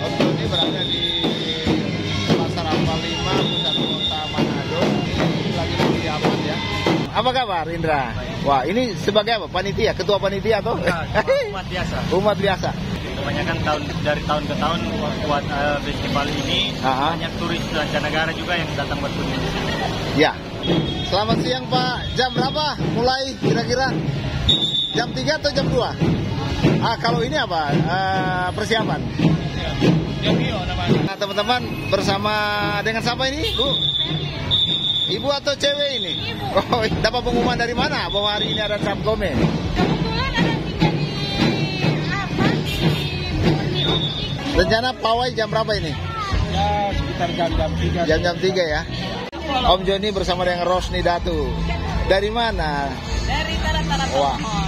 Om Joni berada di Pasar Ampal 5, pusat kota Manado. Ini lagi persiapan ya. Apa kabar Indra? Wah, ini sebagai apa? Panitia, ketua panitia atau? Umat biasa. Umat biasa. Kebanyakan dari tahun ke tahun buat festival ini banyak turis mancanegara juga yang datang berkunjung di sini. Ya. Selamat siang Pak. Jam berapa mulai kira-kira? Jam 3 atau jam 2? Kalau ini apa? Persiapan? Jam Bio namanya. Nah, teman-teman bersama dengan siapa ini, Bu? Ibu atau cewek ini? Ibu. Oh, dapat pengumuman dari mana bahwa hari ini ada Cap Gome? Kebetulan ada di Rencana pawai jam berapa ini? Ya sekitar jam 3. Jam 3 ya. Om Joni bersama dengan Rosni Datu. Dari mana? dari Tara-Tara Wah. Pohon.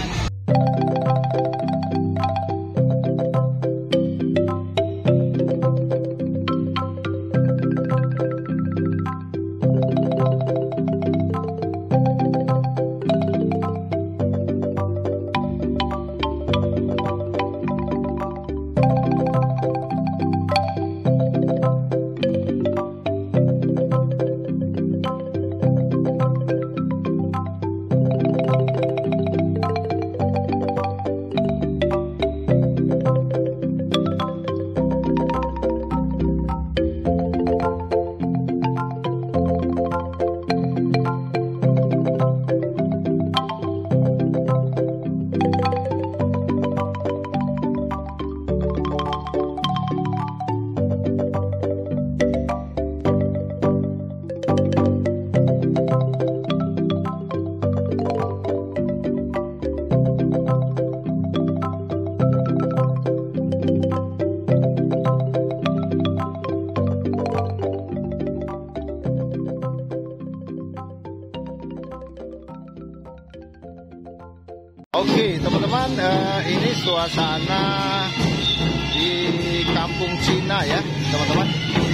Oke, teman-teman, ini suasana di Kampung Cina ya, teman-teman.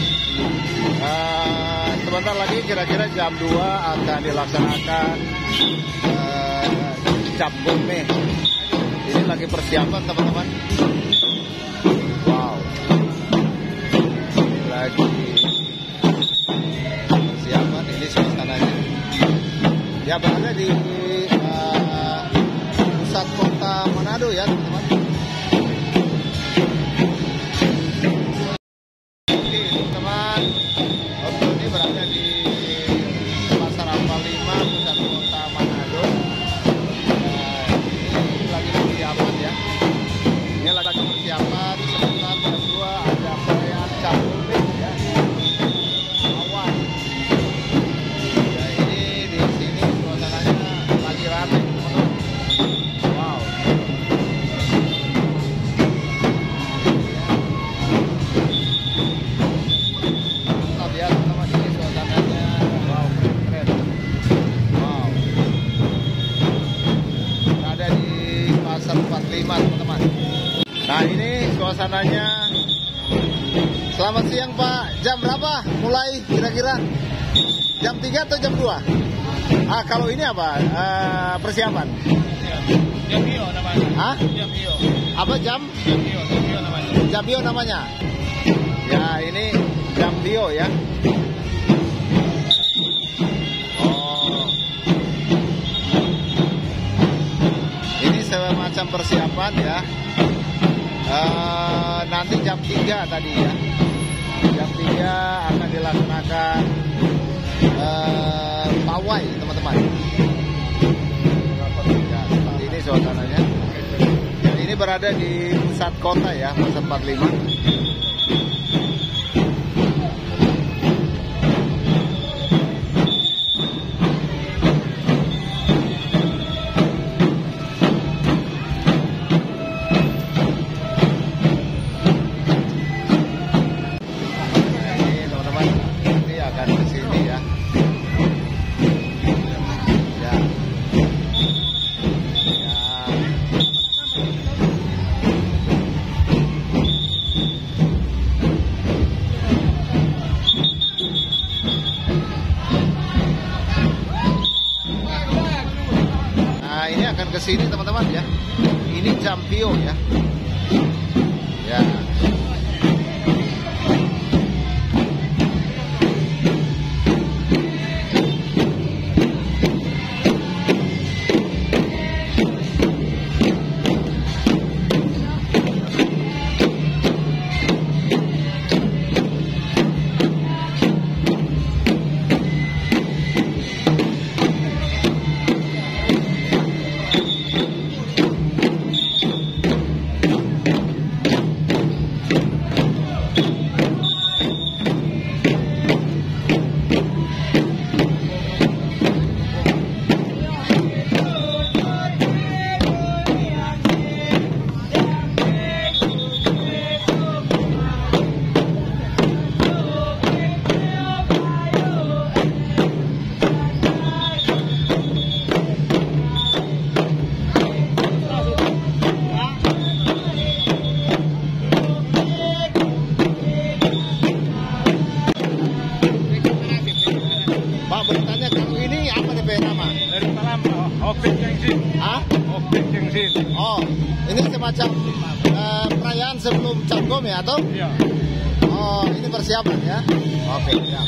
Sebentar lagi kira-kira jam 2 akan dilaksanakan Cap Gome. Ini lagi persiapan, teman-teman. Wow. Ini lagi persiapan, ini suasananya. Ya, berada di pusat kota Manado ya, teman-teman. Oke, teman-teman, Om Joni berada di Pasar Ampal 5, pusat kota Manado. Ini lagi persiapan ya. Ini lagi persiapan. Sebentar jam 2 ada perayaan Cap Gome ya. Awan. Ya, ini di sini suasananya lagi ramai, teman-teman. Wow. Mantap ya, teman-teman, ini suasananya. Wow, keren. Wow. Ada di Pasar 45, teman-teman. Nah, ini suasananya. Selamat siang Pak. Jam berapa mulai kira-kira? Jam 3 atau jam 2? Kalau ini apa? Persiapan? Jam Bio namanya. Jam Bio. Apa jam? Jam Bio namanya. Jam Bio namanya. Ya, ini jam Bio ya. Oh. Ini semacam persiapan ya. Nanti jam 3 tadi ya. Jam 3 akan dilaksanakan pawai, teman-teman. Ya, seperti ini suasananya. Dan ini berada di pusat kota ya, Pasar 45. Ini teman-teman, ini akan ke sini ya. Ya. Nah, ini akan ke sini teman-teman ya. Ini jam Bio ya. Ya. Ah? Oh, ini semacam perayaan sebelum Cap Gome atau? Iya. Oh, ini persiapan ya? Oke, ya.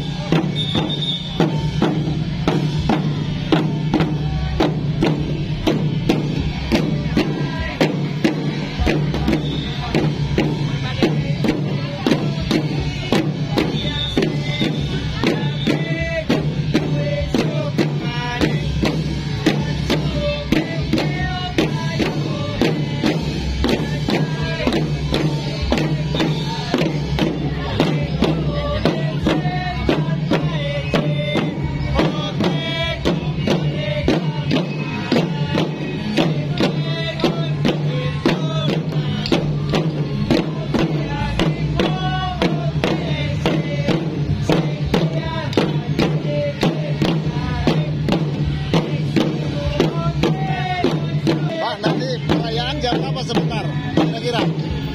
Sebentar, kira-kira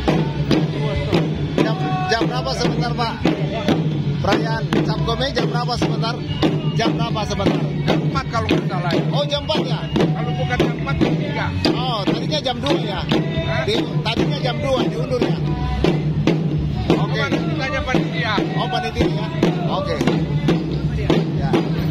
jam berapa sebentar Pak? Perayaan Cap Gome jam berapa sebentar? Jam berapa sebentar? Jam 4 kalau nggak salah. Oh jam 4 ya? Kalau bukan jam 4 jam 3. Oh tadinya jam 2 ya? Tadinya jam 2 diundur ya? Oke. Tanya panitia. Oh panitia ya? Oke. Ya.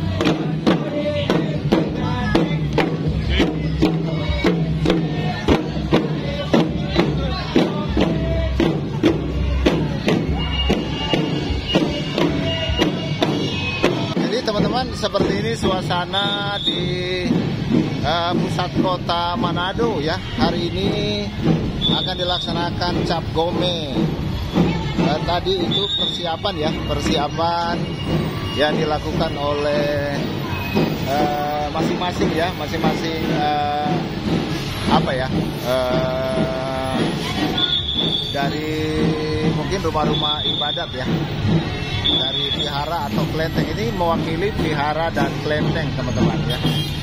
Teman-teman, seperti ini suasana di pusat kota Manado ya. Hari ini akan dilaksanakan Cap Gome. Tadi itu persiapan ya, persiapan yang dilakukan oleh masing-masing ya, masing-masing apa ya, dari mungkin rumah-rumah ibadat ya. Dari vihara atau kelenteng, ini mewakili vihara dan kelenteng teman-teman ya.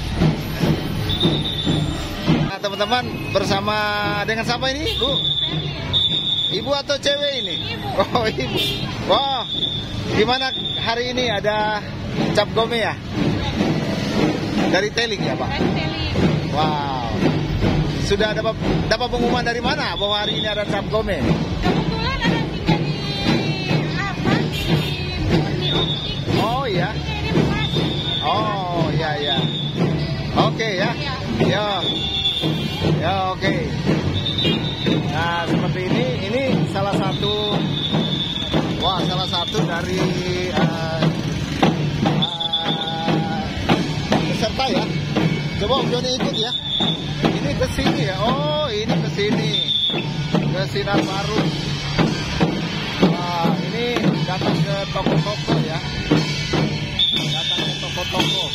Nah teman-teman, bersama dengan siapa ini Bu? Ibu atau cewek ini? Ibu. Oh ibu. Wah, gimana hari ini ada Cap Gome ya? Dari Tailing ya Pak? Dari Tailing. Wow. Sudah dapat pengumuman dari mana bahwa hari ini ada Cap Gome? Kebetulan ada tinggal di apa? Di Optik. Oh ya. Ini Bekasi. Oh ya ya. Oke ya. Ya. Ya oke. Nah seperti ini salah satu dari peserta ya. Coba Om Joni ikut ya. Ini ke sini ya. Oh ini ke sini. Ke Sinar Baru. Wah ini datang ke toko-toko ya. Datang ke toko-toko.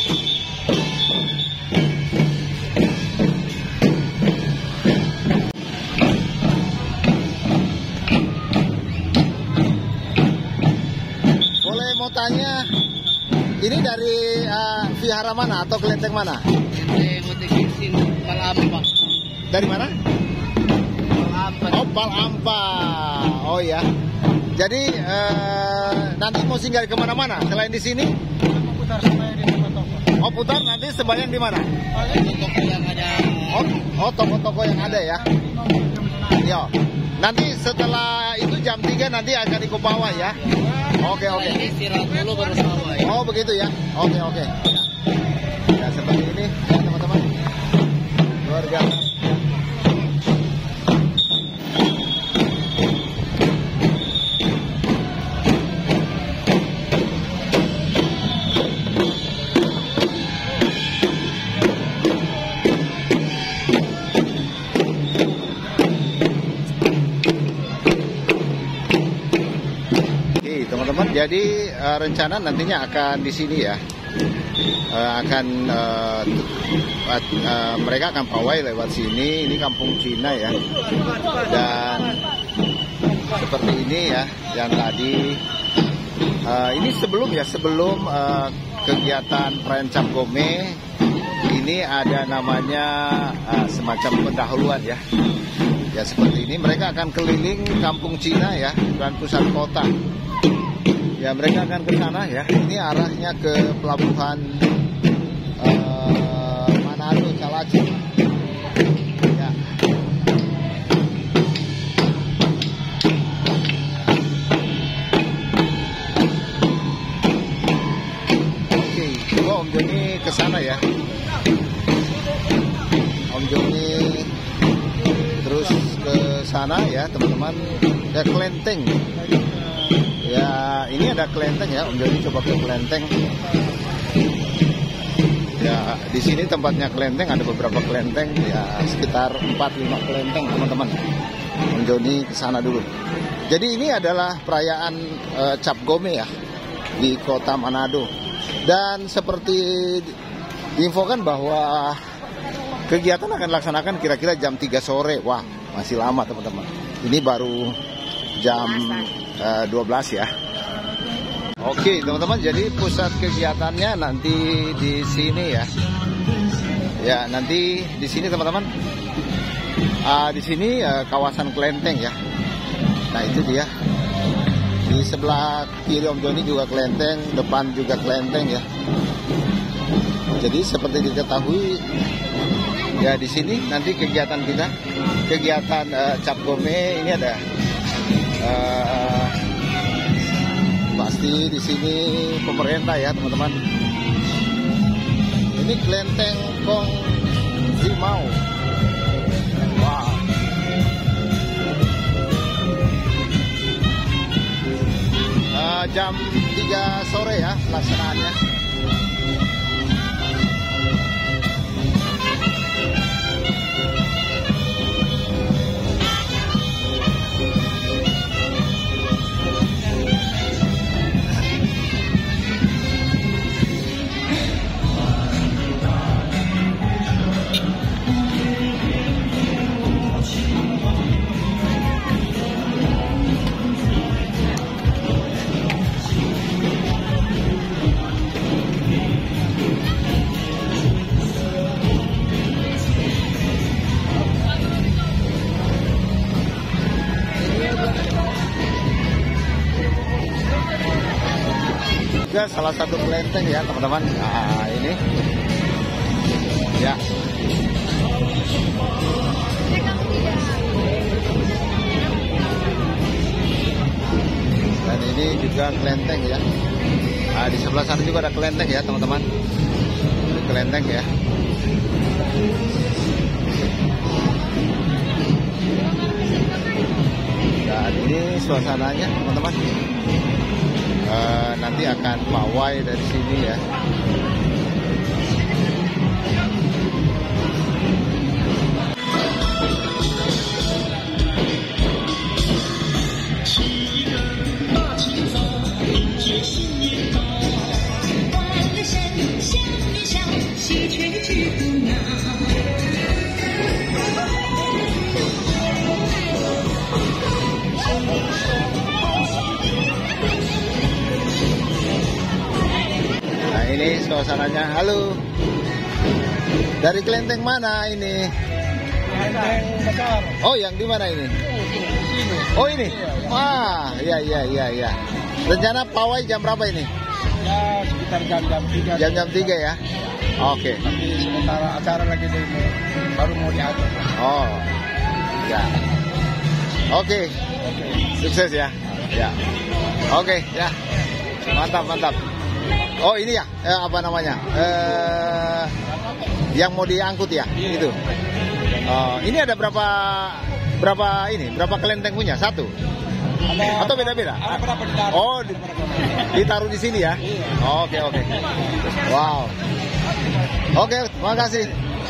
Boleh mau tanya, ini dari vihara mana atau kelenteng mana? Palampa. Dari mana? Palampa. Oh Palampa. Oh ya. Jadi nanti mau singgah kemana-mana selain di sini? Putar supaya di toko-toko. Oh putar nanti sebayang di mana? Toko yang ada. Oh toko-toko yang ada ya. Yo. Nanti setelah itu jam 3 nanti akan ikut bawah ya. Oke. Ini istirahat dulu baru sawah ya. Oh begitu ya. Oke. Ya seperti ini ya teman-teman. Luar biasa. Teman-teman, jadi rencana nantinya akan di sini ya, mereka akan pawai lewat sini. Ini kampung Cina ya, dan seperti ini ya, yang tadi ini sebelum kegiatan perayaan Cap Gome ini ada namanya semacam pendahuluan ya. Ya seperti ini mereka akan keliling kampung Cina ya dan pusat kota. Ya mereka akan ke sana ya. Ini arahnya ke pelabuhan Manado Manado, Calaci. Ya. Oke, coba Om Joni ke sana ya. Om Joni terus ke sana ya, teman-teman. Ada kelenteng. Ya, ini ada kelenteng ya. Om Joni coba ke kelenteng. Ya, di sini tempatnya kelenteng, ada beberapa kelenteng, ya sekitar 4-5 kelenteng, teman-teman. Om Joni ke sana dulu. Jadi ini adalah perayaan Cap Gome ya di Kota Manado. Dan seperti diinfokan bahwa kegiatan akan dilaksanakan kira-kira jam 3 sore. Wah, masih lama teman-teman. Ini baru jam 12 ya. Oke teman-teman, jadi pusat kegiatannya nanti di sini ya. Ya, nanti di sini teman-teman. Di sini kawasan kelenteng ya. Nah, itu dia. Di sebelah kiri Om Joni juga kelenteng, depan juga kelenteng ya. Jadi seperti diketahui ya, di sini nanti kegiatan kita, kegiatan Cap Gome ini ada pasti di sini pemerintah ya teman-teman. Ini kelenteng Kong Zimau. Wow. Jam 3 sore ya pelaksanaannya. Juga salah satu kelenteng ya teman-teman. Nah, ini ya. Dan ini juga kelenteng ya. Nah, di sebelah sana juga ada kelenteng ya teman-teman. Ini kelenteng ya. Dan ini suasananya teman-teman. Nanti akan pawai dari sini ya. Ini suasananya. Halo. Dari kelenteng mana ini? Kelenteng besar. Oh, yang di mana ini? Oh, ini. Wah, iya. Rencana pawai jam berapa ini? Ya, sekitar jam-jam 3. Jam-jam 3 ya. Oke. Tapi sementara acara lagi demo, baru mau diatur. Oh. Ya. Oke. Sukses ya. Ya. Oke, ya. Mantap. Oh, ini ya, apa namanya? Yang mau diangkut ya, itu. Ini ada berapa kelenteng punya? Satu? Atau beda-beda? Ada berapa ditaruh? Oh, ditaruh di sini ya? Oke. Wow. Oke, terima kasih.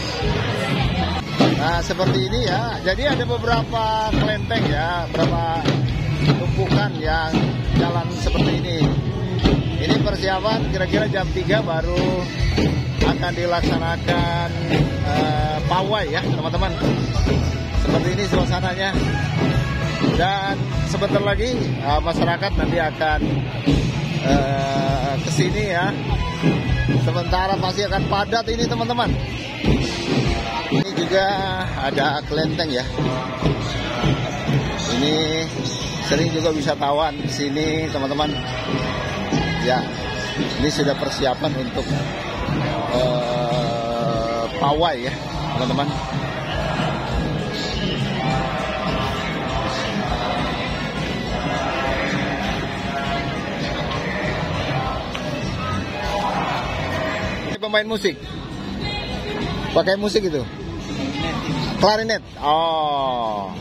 Nah, seperti ini ya. Jadi ada beberapa kelenteng ya, beberapa tumpukan yang jalan seperti ini. Ini persiapan kira-kira jam 3 baru akan dilaksanakan pawai ya teman-teman. Seperti ini suasananya. Dan sebentar lagi masyarakat nanti akan kesini ya. Sementara pasti akan padat ini teman-teman. Ini juga ada kelenteng ya. Ini sering juga wisatawan di sini teman-teman. Ya, ini sudah persiapan untuk pawai ya, teman-teman. Pemain musik, pakai musik itu, klarinet. Oh,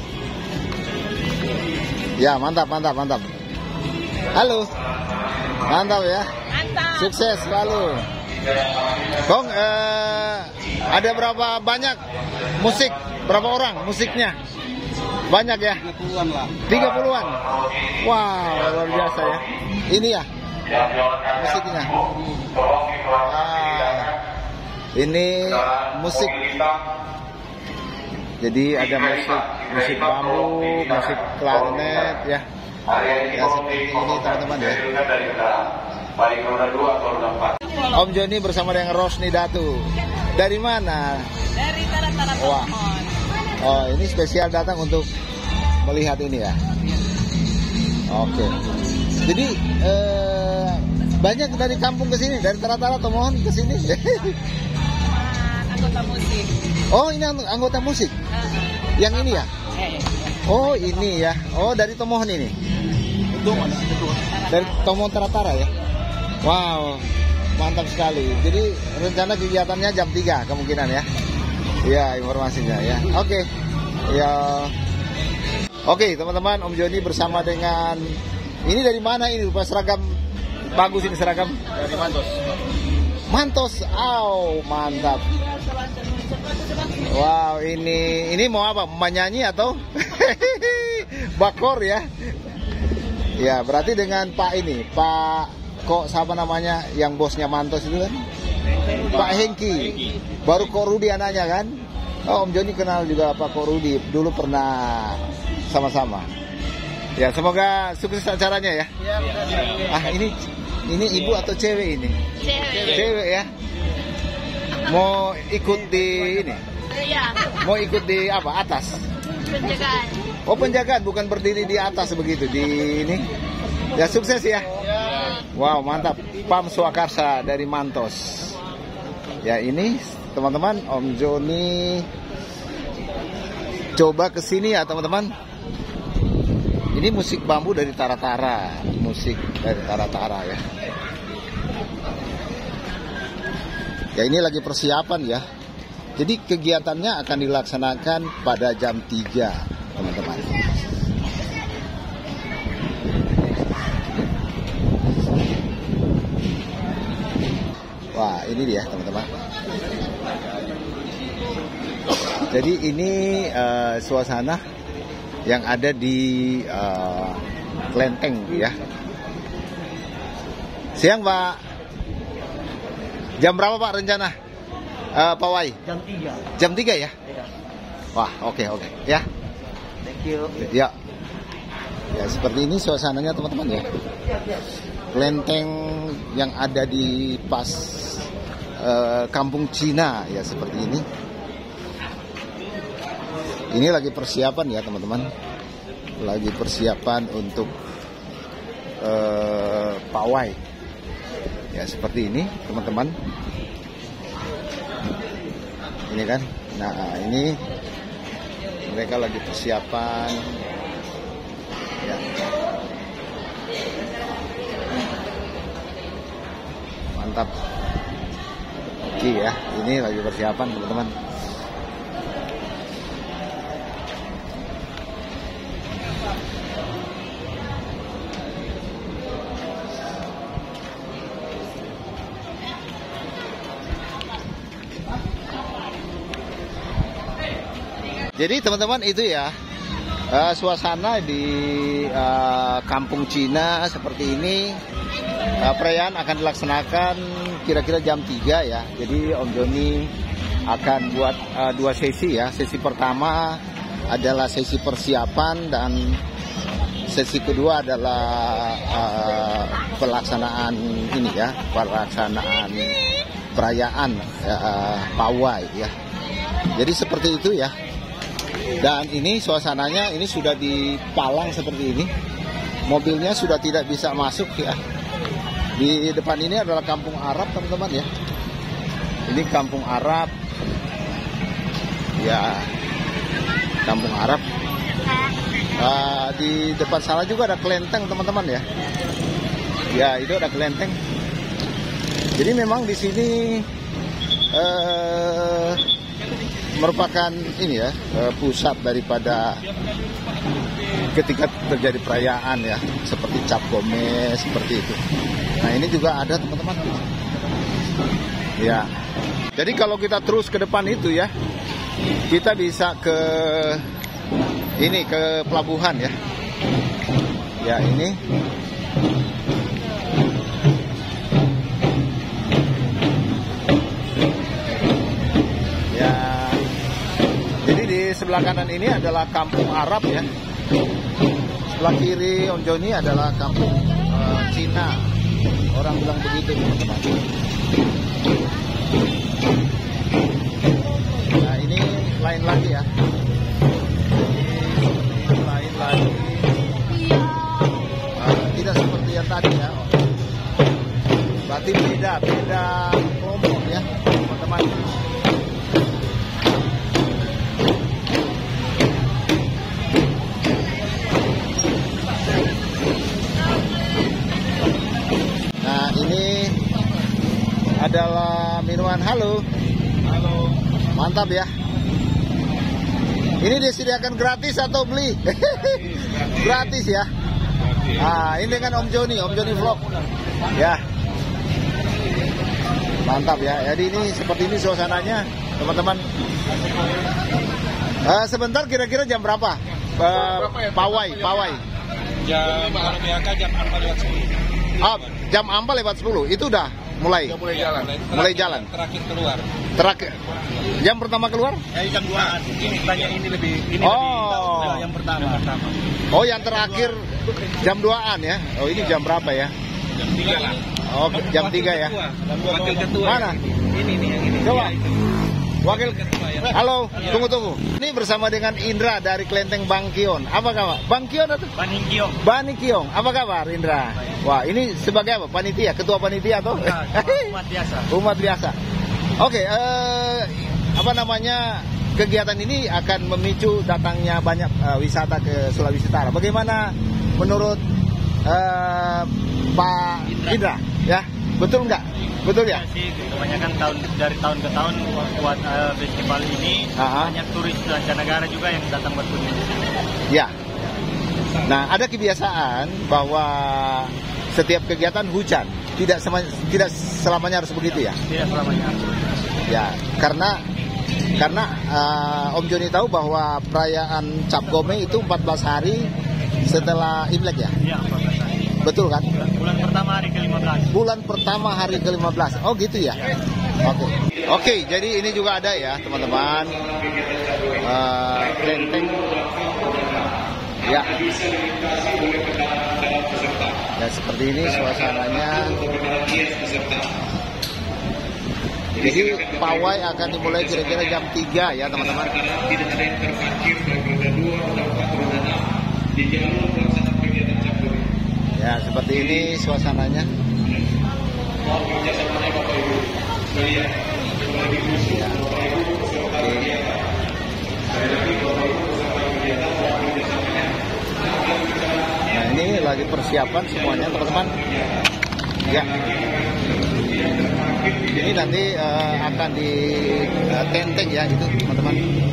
ya mantap. Halo, mantap ya, sukses selalu. Kong, ada berapa banyak musik? Berapa orang musiknya? Banyak ya? 30-an lah. 30-an. Wow, luar biasa ya. Ini ya musiknya. Ini musik. Jadi ada musik bambu, musik klarinet ya. Ya seperti ini teman-teman ya. Om Joni bersama dengan Rosni Datu. Dari mana? Dari Tara-Tara Wah. Pohon. Oh, ini spesial datang untuk melihat ini ya. Oke. Jadi banyak dari kampung ke sini, dari Tara-Tara Tomohon ke sini. Anggota musik. Oh, ini anggota musik. Yang ini ya? Oh, ini ya. Oh, dari Tomohon ini. Dari Tomohon Tara-Tara ya. Wow, mantap sekali. Jadi rencana kegiatannya jam 3 kemungkinan ya. Ya, informasinya ya. Oke. Ya. Oke, teman-teman, Om Joni bersama dengan ini dari mana ini? Rupa seragam bagus ini seragam. Dari Mantos. Mantos. Oh, mantap. Wow, ini mau apa? Menyanyi atau bakor ya? Ya, berarti dengan Pak ini, Pak kok siapa namanya yang bosnya Mantos itu kan? Pak Hengki. Baru Kok Rudi anaknya kan? Oh, Om Joni kenal juga Pak Kok Rudi. Dulu pernah sama-sama. Ya, semoga sukses acaranya ya. Ah, ini ibu atau cewek ini? Cewek ya. Mau ikut di ini? Iya. Mau ikut di apa? Atas? Penjagaan. Oh, penjagaan, bukan berdiri di atas begitu di ini. Ya, sukses ya. Wow, mantap. Pam Swakarsa dari Mantos. Ya, ini teman-teman Om Joni coba ke sini ya, teman-teman. Ini musik bambu dari Tara-Tara, musik dari Tara-Tara ya. Ya, ini lagi persiapan ya. Jadi kegiatannya akan dilaksanakan pada jam 3, teman-teman. Wah, ini dia, teman-teman. Jadi ini suasana yang ada di Klenteng ya. Siang, Pak. Jam berapa, Pak, rencana? Pawai? Jam 3. Jam 3 ya? Wah, oke. Ya. Thank you. Ya. Ya, seperti ini suasananya, teman-teman ya. Klenteng yang ada di pas kampung Cina ya, seperti ini. Ini lagi persiapan ya, teman-teman. Lagi persiapan untuk pawai. Ya, seperti ini, teman-teman. Ini kan. Nah, ini mereka lagi persiapan. Ya. Mantap. Oke ya, ini lagi persiapan, teman-teman. Jadi teman-teman itu ya suasana di kampung Cina seperti ini. Perayaan akan dilaksanakan kira-kira jam 3 ya. Jadi Om Joni akan buat 2 sesi ya. Sesi pertama adalah sesi persiapan dan sesi kedua adalah pelaksanaan ini ya, pelaksanaan perayaan pawai ya. Jadi seperti itu ya. Dan ini suasananya ini sudah dipalang seperti ini. Mobilnya sudah tidak bisa masuk ya. Di depan ini adalah kampung Arab, teman-teman ya. Ini kampung Arab Ya, Kampung Arab. Di depan sana juga ada kelenteng teman-teman ya. Ya, itu ada kelenteng. Jadi memang di sini merupakan ini ya, pusat daripada ketika terjadi perayaan ya, seperti Cap Gome seperti itu. Nah, ini juga ada teman-teman. Ya. Jadi kalau kita terus ke depan itu ya, kita bisa ke ini, ke pelabuhan ya. Ya, ini. Ya. Jadi di sebelah kanan ini adalah Kampung Arab ya. Sebelah kiri Om Joni adalah Kampung Cina. Orang bilang begitu teman-teman. Nah, ini lain lagi ya. Ini lain lagi. Tidak seperti yang tadi ya. Berarti beda kelompok ya teman-teman. Nah, ini adalah minuman. Halo. Mantap ya. Ini disediakan gratis atau beli? Gratis ya. Ah, ini dengan Om Joni Vlog. Ya. Mantap ya. Jadi ini seperti ini suasananya, teman-teman. Sebentar, kira-kira jam berapa? Pawai. Jam jam 4:10. Oh, jam 4:10. Itu udah mulai jalan. Terakhir keluar. Jam pertama keluar? Jam 2. Ini banyak ini lebih. Ini Oh. lebih yang pertama. Oh, yang terakhir jam 2-an ya. Oh, ini jam berapa ya? Jam 3 lah. Oh, jam 3 ya. Wakil ketua. Mana? Ini nih yang ini. Coba. Wakil ketua ya. Halo, tunggu. Ini bersama dengan Indra dari Kelenteng Bangkion. Apa kabar? Bangkion atau? Bani Kiong. Apa kabar Indra? Wah, ini sebagai apa? Panitia, ketua panitia atau? Umat biasa. Umat biasa. Oke, apa namanya? Kegiatan ini akan memicu datangnya banyak wisata ke Sulawesi Utara. Bagaimana menurut Pak Indra? Ya, betul nggak? Betul ya? Sih, kebanyakan dari tahun ke tahun buat festival ini banyak turis mancanegara juga yang datang berkunjung di sini. Ya. Nah, ada kebiasaan bahwa setiap kegiatan hujan. Tidak selamanya harus begitu ya? Tidak selamanya. Ya, karena Om Joni tahu bahwa perayaan Cap Gome itu 14 hari setelah Imlek ya? Iya, 14 hari. Betul kan? Bulan pertama hari ke-15. Bulan pertama hari ke-15. Oh gitu ya? Oke, jadi ini juga ada ya teman-teman. Kelenteng. Ya. Ya, seperti ini suasananya. Jadi pawai akan dimulai kira-kira jam 3 ya teman-teman. Ya, seperti ini suasananya. Ya. Nah, ini lagi persiapan semuanya teman-teman. Ya. Ini nanti akan di tenteng ya itu teman-teman.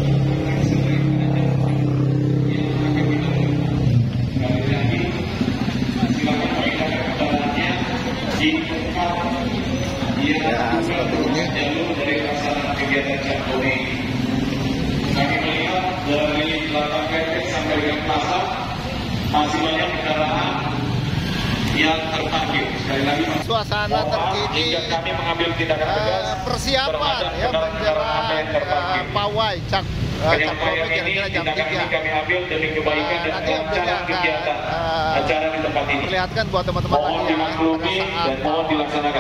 Ya, seperti ini. Kami melihat dari belakang Kelenteng sampai dengan pasar masih banyak kendaraan yang terparkir. Sekali lagi, suasana terkini kami mengambil tindakan tegas persiapan ya menjelang pawai Cap Gome kira-kira jam 3. Kami ambil demi kebaikan dan kelancaran kegiatan acara di tempat ini. Perlihatkan buat teman-teman lagi ya pada saat